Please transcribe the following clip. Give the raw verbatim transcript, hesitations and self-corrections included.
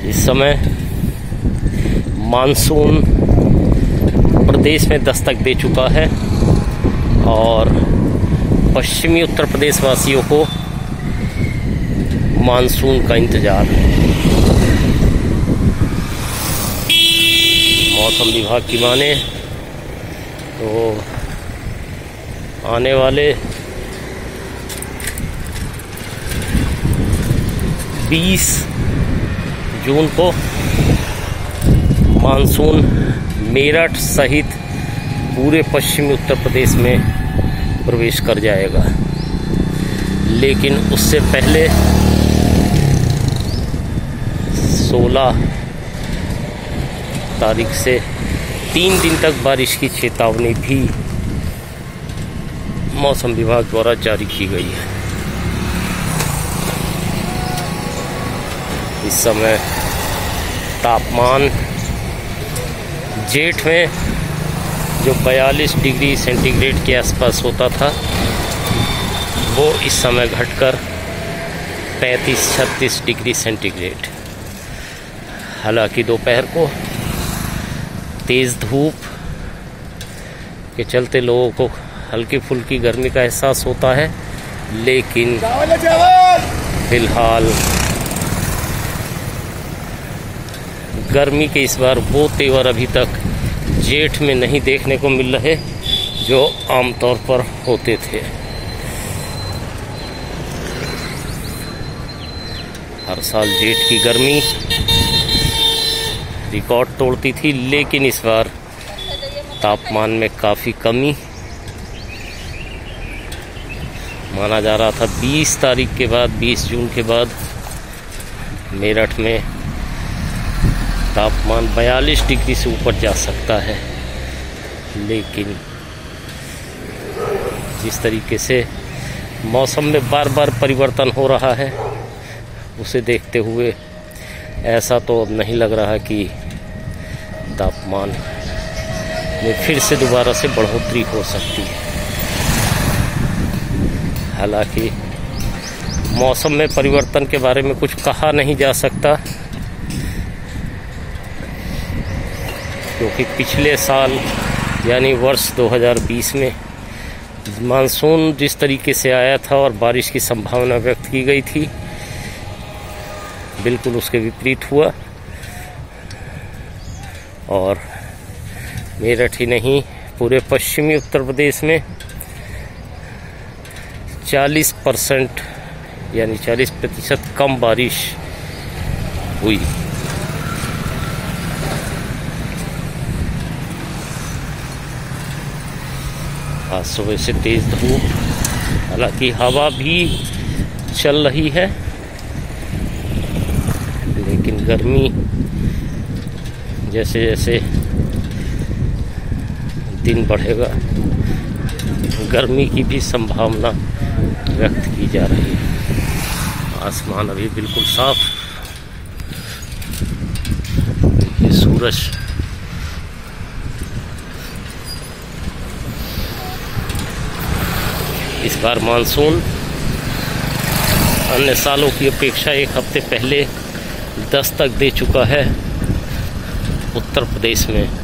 इस समय मानसून प्रदेश में दस्तक दे चुका है और पश्चिमी उत्तर प्रदेश वासियों को मानसून का इंतजार है। मौसम विभाग की माने तो आने वाले बीस जून को मानसून मेरठ सहित पूरे पश्चिमी उत्तर प्रदेश में प्रवेश कर जाएगा, लेकिन उससे पहले सोलह तारीख से तीन दिन तक बारिश की चेतावनी भी मौसम विभाग द्वारा जारी की गई है। इस समय तापमान जेठ में जो बयालीस डिग्री सेंटीग्रेड के आसपास होता था वो इस समय घटकर पैंतीस छत्तीस डिग्री सेंटीग्रेड। हालांकि दोपहर को तेज़ धूप के चलते लोगों को हल्की फुल्की गर्मी का एहसास होता है, लेकिन फिलहाल गर्मी के इस बार वो तेवर अभी तक जेठ में नहीं देखने को मिल रहे जो आमतौर पर होते थे। हर साल जेठ की गर्मी रिकॉर्ड तोड़ती थी, लेकिन इस बार तापमान में काफ़ी कमी माना जा रहा था। बीस तारीख के बाद बीस जून के बाद मेरठ में तापमान बयालीस डिग्री से ऊपर जा सकता है, लेकिन जिस तरीके से मौसम में बार बार परिवर्तन हो रहा है उसे देखते हुए ऐसा तो अब नहीं लग रहा कि तापमान में फिर से दोबारा से बढ़ोतरी हो सकती है। हालांकि मौसम में परिवर्तन के बारे में कुछ कहा नहीं जा सकता, क्योंकि पिछले साल यानी वर्ष दो हज़ार बीस में मानसून जिस तरीके से आया था और बारिश की संभावना व्यक्त की गई थी, बिल्कुल उसके विपरीत हुआ और मेरठ ही नहीं पूरे पश्चिमी उत्तर प्रदेश में चालीस परसेंट यानी चालीस प्रतिशत कम बारिश हुई। आज सुबह से तेज धूप, हालांकि हवा भी चल रही है, लेकिन गर्मी जैसे जैसे दिन बढ़ेगा गर्मी की भी संभावना व्यक्त की जा रही है। आसमान अभी बिल्कुल साफ, ये सूरज इस बार मानसून अन्य सालों की अपेक्षा एक हफ्ते पहले दस्तक दे चुका है उत्तर प्रदेश में।